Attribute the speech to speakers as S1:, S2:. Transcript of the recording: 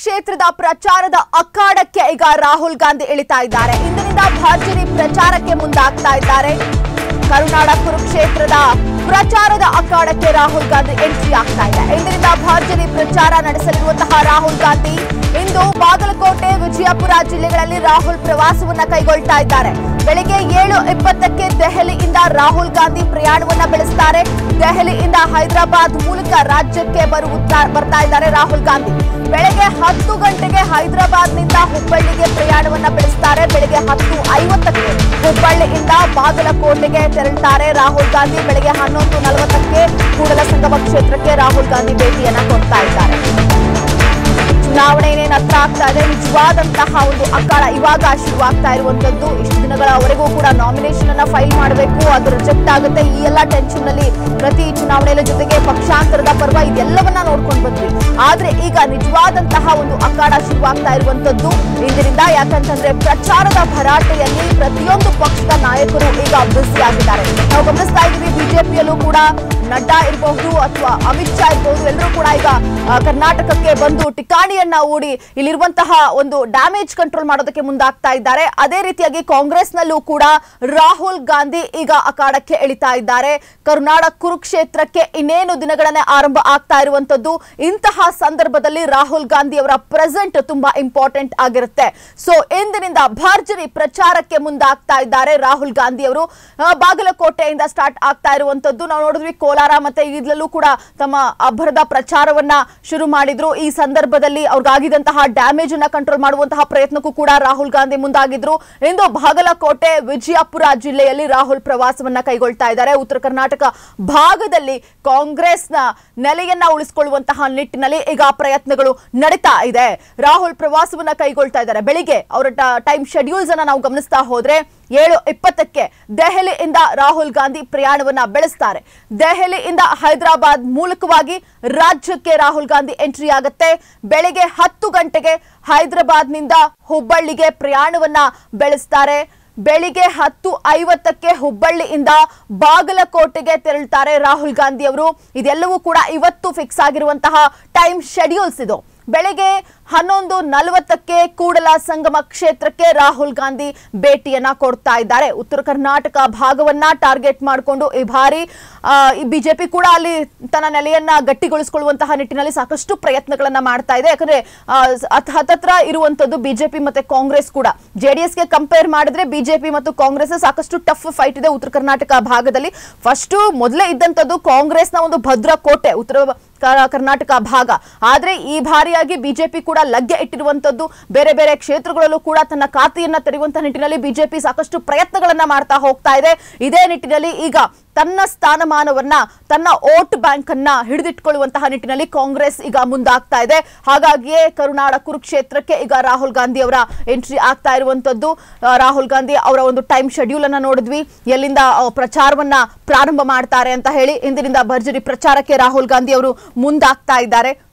S1: ಕುರುಕ್ಷೇತ್ರದ ಪ್ರಚಾರದ ಅಖಾಡಕ್ಕೆ ಈಗ ರಾಹುಲ್ ಗಾಂಧಿ ಇಳಿತಾ ಇದ್ದಾರೆ. ಇಂದಿನಿಂದ ಭರ್ಜರಿ ಪ್ರಚಾರಕ್ಕೆ ಮುಂದಾಗ್ತಾ ಇದ್ದಾರೆ. ಕರುನಾಡ ಕುರುಕ್ಷೇತ್ರದ ಪ್ರಚಾರದ ಅಖಾಡಕ್ಕೆ ರಾಹುಲ್ ಗಾಂಧಿ ಎಂಟ್ರಿ ಆಗ್ತಾ ಇದೆ. ಇಂದಿನಿಂದ ಭರ್ಜರಿ ಪ್ರಚಾರ ನಡೆಸಲಿರುವಂತಹ ರಾಹುಲ್ ಗಾಂಧಿ ಇಂದು ಬಾಗಲಕೋಟೆ, ವಿಜಯಪುರ ಜಿಲ್ಲೆಗಳಲ್ಲಿ ರಾಹುಲ್ ಪ್ರವಾಸವನ್ನ ಕೈಗೊಳ್ತಾ ಇದ್ದಾರೆ. ಬೆಳಿಗ್ಗೆ 7:20ಕ್ಕೆ ದೆಹಲಿಯಿಂದ ರಾಹುಲ್ ಗಾಂಧಿ ಪ್ರಯಾಣವನ್ನ ಬೆಳೆಸ್ತಾರೆ. ದೆಹಲಿಯಿಂದ ಹೈದರಾಬಾದ್ ಮೂಲಕ ರಾಜ್ಯಕ್ಕೆ ಬರ್ತಾ ಇದ್ದಾರೆ ರಾಹುಲ್ ಗಾಂಧಿ. ಬೆಳಗ್ಗೆ 10 ಗಂಟೆಗೆ ಹೈದರಾಬಾದ್ನಿಂದ ಹುಬ್ಬಳ್ಳಿಗೆ ಪ್ರಯಾಣವನ್ನ ಬೆಳೆಸ್ತಾರೆ. ಬೆಳಗ್ಗೆ 10:50ಕ್ಕೆ ಹುಬ್ಬಳ್ಳಿಯಿಂದ ಬಾಗಲಕೋಟೆಗೆ ತೆರಳುತ್ತಾರೆ ರಾಹುಲ್ ಗಾಂಧಿ. ಬೆಳಗ್ಗೆ 11:40ಕ್ಕೆ ಕೂಡಲಸಂಗಮ ಕ್ಷೇತ್ರಕ್ಕೆ ರಾಹುಲ್ ಗಾಂಧಿ ಭೇಟಿಯನ್ನ ಕೊಡ್ತಾ ಇದ್ದಾರೆ. ಚುನಾವಣೆ ಏನೇನು ಹತ್ರ ಆಗ್ತಾ ಇದೆ, ನಿಜವಾದಂತಹ ಒಂದು ಅಖಾಡ ಇವಾಗ ಶುರುವಾಗ್ತಾ ಇರುವಂತದ್ದು. ಇಷ್ಟು ದಿನಗಳವರೆಗೂ ಕೂಡ ನಾಮಿನೇಷನ್ ಅನ್ನ ಫೈಲ್ ಮಾಡಬೇಕು, ಅದು ರಿಜೆಕ್ಟ್ ಆಗುತ್ತೆ. ಈ ಎಲ್ಲ ಟೆನ್ಷನ್ ನಲ್ಲಿ ಪ್ರತಿ ಚುನಾವಣೆಯ ಜೊತೆಗೆ ಪಕ್ಷಾಂತರದ ಪರ್ವ ಇದೆಲ್ಲವನ್ನ ನೋಡ್ಕೊಂಡು ಬಂದ್ವಿ. ಆದ್ರೆ ಈಗ ನಿಜವಾದಂತಹ ಒಂದು ಅಖಾಡ ಶುರುವಾಗ್ತಾ ಇರುವಂತದ್ದು ಇಂದಿನಿಂದ. ಯಾಕಂತಂದ್ರೆ ಪ್ರಚಾರದ ಭರಾಟೆಯಲ್ಲಿ ಪ್ರತಿಯೊಂದು ಪಕ್ಷದ ನಾಯಕರು ಈಗ ಬ್ಯುಸಿ ಆಗಿದ್ದಾರೆ. ನಾವು ಗಮನಿಸ್ತಾ ಇದ್ದೀವಿ, ಬಿಜೆಪಿಯಲ್ಲೂ ಕೂಡ ನಡ್ಡಾ ಇರಬಹುದು ಅಥವಾ ಅಮಿತ್ ಶಾ ಇರಬಹುದು, ಎಲ್ಲರೂ ಕೂಡ ಈಗ ಕರ್ನಾಟಕಕ್ಕೆ ಬಂದು ಠಿಕಾಣಿಯನ್ನ ಹೂಡಿ ಇಲ್ಲಿರುವಂತಹ ಒಂದು ಡ್ಯಾಮೇಜ್ ಕಂಟ್ರೋಲ್ ಮಾಡೋದಕ್ಕೆ ಮುಂದಾಗ್ತಾ ಇದ್ದಾರೆ. ಅದೇ ರೀತಿಯಾಗಿ ಕಾಂಗ್ರೆಸ್ನಲ್ಲೂ ಕೂಡ ರಾಹುಲ್ ಗಾಂಧಿ ಈಗ ಅಖಾಡಕ್ಕೆ ಇಳಿತಾ ಇದ್ದಾರೆ. ಕರುನಾಡ ಕುರುಕ್ಷೇತ್ರಕ್ಕೆ ಇನ್ನೇನು ದಿನಗಳನ್ನೇ ಆರಂಭ ಆಗ್ತಾ ಇರುವಂತದ್ದು. ಇಂತಹ ಸಂದರ್ಭದಲ್ಲಿ ರಾಹುಲ್ ಗಾಂಧಿ ಅವರ ಪ್ರೆಸೆಂಟ್ ತುಂಬಾ ಇಂಪಾರ್ಟೆಂಟ್ ಆಗಿರುತ್ತೆ. ಸೊ ಇಂದಿನಿಂದ ಭರ್ಜರಿ ಪ್ರಚಾರಕ್ಕೆ ಮುಂದಾಗ್ತಾ ಇದ್ದಾರೆ ರಾಹುಲ್ ಗಾಂಧಿ ಅವರು. ಬಾಗಲಕೋಟೆಯಿಂದ ಸ್ಟಾರ್ಟ್ ಆಗ್ತಾ ಇರುವಂತದ್ದು ನಾವು ನೋಡಿದ್ವಿ. ಕೋಲಾರ ಮತ್ತೆ ಇದ್ರಲ್ಲೂ ಕೂಡ ತಮ್ಮ ಅಬ್ಬರದ ಪ್ರಚಾರವನ್ನ ಶುರು ಮಾಡಿದ್ರು. ಈ ಸಂದರ್ಭದಲ್ಲಿ ಅವ್ರಿಗಾಗಿದ್ದಂತಹ ಡ್ಯಾಮೇಜ್ ಅನ್ನ ಕಂಟ್ರೋಲ್ ಮಾಡುವಂತಹ ಪ್ರಯತ್ನಕ್ಕೂ ಕೂಡ ರಾಹುಲ್ ಗಾಂಧಿ ಮುಂದಾಗಿದ್ರು. ಇಂದು ಬಾಗಲಕೋಟೆ, ವಿಜಯಪುರ ಜಿಲ್ಲೆಯಲ್ಲಿ ರಾಹುಲ್ ಪ್ರವಾಸವನ್ನ ಕೈಗೊಳ್ತಾ ಇದ್ದಾರೆ. ಉತ್ತರ ಕರ್ನಾಟಕ ಭಾಗದಲ್ಲಿ ಕಾಂಗ್ರೆಸ್ನ ನೆಲೆಯನ್ನ ಉಳಿಸಿಕೊಳ್ಳುವಂತಹ ನಿಟ್ಟಿನಲ್ಲಿ ಈಗ ಪ್ರಯತ್ನಗಳು ನಡೀತಾ ಇದೆ. ರಾಹುಲ್ ಪ್ರವಾಸವನ್ನ ಕೈಗೊಳ್ತಾ ಇದ್ದಾರೆ. ಬೆಳಿಗ್ಗೆ ಅವರ ಟೈಮ್ ಶೆಡ್ಯೂಲ್ಸ್ ಅನ್ನ ನಾವು ಗಮನಿಸ್ತಾ ಹೋದ್ರೆ 7:20ಕ್ಕೆ ದೆಹಲಿಯಿಂದ ರಾಹುಲ್ ಗಾಂಧಿ ಪ್ರಯಾಣವನ್ನ ಬೆಳೆಸ್ತಾರೆ. ದೆಹಲಿಯಿಂದ ಹೈದರಾಬಾದ್ ಮೂಲಕವಾಗಿ ರಾಜ್ಯಕ್ಕೆ ರಾಹುಲ್ ಗಾಂಧಿ ಎಂಟ್ರಿ ಆಗುತ್ತೆ. ಬೆಳಗ್ಗೆ 10 ಗಂಟೆಗೆ ಹೈದರಾಬಾದ್ನಿಂದ ಹುಬ್ಬಳ್ಳಿಗೆ ಪ್ರಯಾಣವನ್ನ ಬೆಳೆಸ್ತಾರೆ. ಬೆಳಿಗ್ಗೆ 10:50ಕ್ಕೆ ಹುಬ್ಬಳ್ಳಿಯಿಂದ ಬಾಗಲಕೋಟೆಗೆ ತೆರಳುತ್ತಾರೆ ರಾಹುಲ್ ಗಾಂಧಿ ಅವರು. ಇದೆಲ್ಲವೂ ಕೂಡ ಇವತ್ತು ಫಿಕ್ಸ್ ಆಗಿರುವಂತಹ ಟೈಮ್ ಶೆಡ್ಯೂಲ್ಸ್ ಇದು. ಬೆಳಗ್ಗೆ 11:40ಕ್ಕೆ ಕೂಡಲ ಸಂಗಮ ಕ್ಷೇತ್ರಕ್ಕೆ ರಾಹುಲ್ ಗಾಂಧಿ ಭೇಟಿಯನ್ನ ಕೊಡ್ತಾ ಇದ್ದಾರೆ. ಉತ್ತರ ಕರ್ನಾಟಕ ಭಾಗವನ್ನ ಟಾರ್ಗೆಟ್ ಮಾಡಿಕೊಂಡು ಈ ಬಾರಿ ಬಿಜೆಪಿ ಕೂಡ ಅಲ್ಲಿ ತನ್ನ ನೆಲೆಯನ್ನ ಗಟ್ಟಿಗೊಳಿಸಿಕೊಳ್ಳುವಂತಹ ನಿಟ್ಟಿನಲ್ಲಿ ಸಾಕಷ್ಟು ಪ್ರಯತ್ನಗಳನ್ನ ಮಾಡ್ತಾ ಇದೆ. ಯಾಕಂದ್ರೆ ಹತ್ತತ್ರ ಇರುವಂತದ್ದು ಬಿಜೆಪಿ ಮತ್ತೆ ಕಾಂಗ್ರೆಸ್ ಕೂಡ. ಜೆಡಿಎಸ್ಗೆ ಕಂಪೇರ್ ಮಾಡಿದ್ರೆ ಬಿಜೆಪಿ ಮತ್ತು ಕಾಂಗ್ರೆಸ್ ಸಾಕಷ್ಟು ಟಫ್ ಫೈಟ್ ಇದೆ ಉತ್ತರ ಕರ್ನಾಟಕ ಭಾಗದಲ್ಲಿ. ಫಸ್ಟ್ ಮೊದಲೇ ಇದ್ದಂತದ್ದು ಕಾಂಗ್ರೆಸ್ನ ಒಂದು ಭದ್ರ ಕೋಟೆ ಉತ್ತರ ಕರ್ನಾಟಕ ಭಾಗ. ಆದ್ರೆ ಈ ಬಾರಿಯಾಗಿ ಬಿಜೆಪಿ ಕೂಡ ಲಗ್ಗೆ ಇಟ್ಟಿರುವಂತದ್ದು. ಬೇರೆ ಬೇರೆ ಕ್ಷೇತ್ರಗಳಲ್ಲೂ ಕೂಡ ತನ್ನ ಖಾತೆಯನ್ನ ತೆರೆಯುವಂತಹ ನಿಟ್ಟಿನಲ್ಲಿ ಬಿಜೆಪಿ ಸಾಕಷ್ಟು ಪ್ರಯತ್ನಗಳನ್ನ ಮಾಡ್ತಾ ಹೋಗ್ತಾ ಇದೆ. ಇದೇ ನಿಟ್ಟಿನಲ್ಲಿ ಈಗ ತನ್ನ ಸ್ಥಾನಮಾನವನ್ನ, ತನ್ನ ವೋಟ್ ಬ್ಯಾಂಕ್ ಅನ್ನ ಹಿಡಿದಿಟ್ಕೊಳ್ಳುವಂತಹ ನಿಟ್ಟಿನಲ್ಲಿ ಕಾಂಗ್ರೆಸ್ ಈಗ ಮುಂದಾಗ್ತಾ ಇದೆ. ಹಾಗಾಗಿಯೇ ಕರುನಾಡ ಕುರುಕ್ಷೇತ್ರಕ್ಕೆ ಈಗ ರಾಹುಲ್ ಗಾಂಧಿ ಅವರ ಎಂಟ್ರಿ ಆಗ್ತಾ ಇರುವಂತದ್ದು. ರಾಹುಲ್ ಗಾಂಧಿ ಅವರ ಒಂದು ಟೈಮ್ ಶೆಡ್ಯೂಲ್ ಅನ್ನ ನೋಡಿದ್ವಿ, ಎಲ್ಲಿಂದ ಪ್ರಚಾರವನ್ನ ಪ್ರಾರಂಭ ಮಾಡ್ತಾರೆ ಅಂತ ಹೇಳಿ. ಇಂದಿನಿಂದ ಭರ್ಜರಿ ಪ್ರಚಾರಕ್ಕೆ ರಾಹುಲ್ ಗಾಂಧಿ ಅವರು ಮುಂದಾಗ್ತಾ ಇದ್ದಾರೆ.